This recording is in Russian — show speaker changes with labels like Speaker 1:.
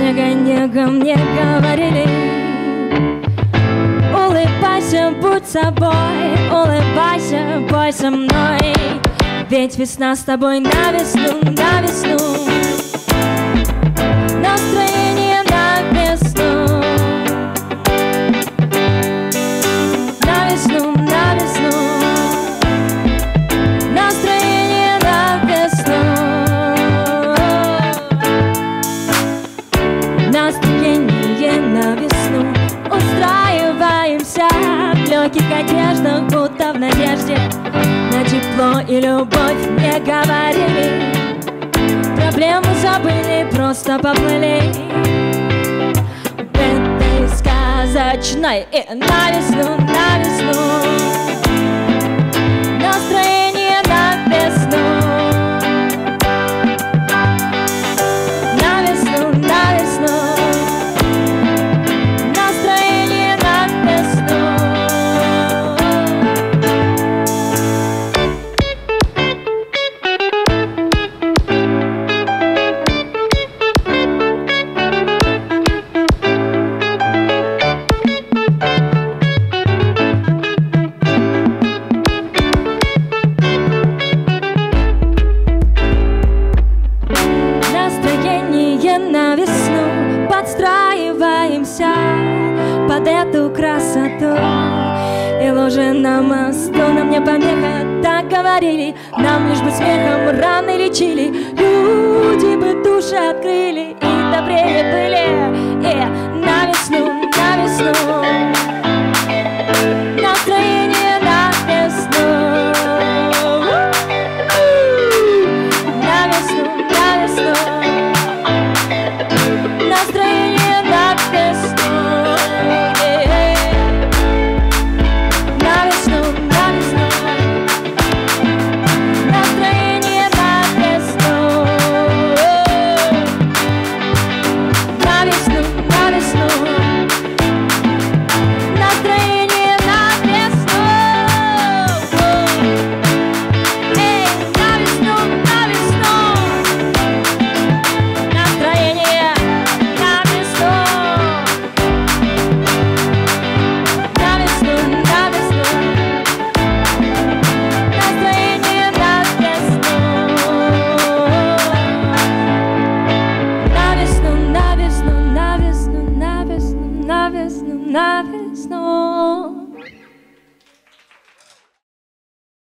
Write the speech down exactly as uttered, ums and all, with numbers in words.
Speaker 1: снега нега мне говорили: улыбайся, будь собой, улыбайся, пой со мной. Ведь весна с тобой на весну, на весну. Настроение на весну. На весну, на весну. Настроение на весну. Настроение на весну. Устраиваемся в легких одеждах, будто в надежде на тепло и любовь. Не говорили, проблемы забыли, просто поплыли в этой сказочной и на весну, на весну. Настроение на весну. На весну, на весну. Настроение на весну. На весну подстраиваемся под эту красоту. И лужи на мосту нам не помеха, так говорили. Нам лишь бы смехом раны лечили.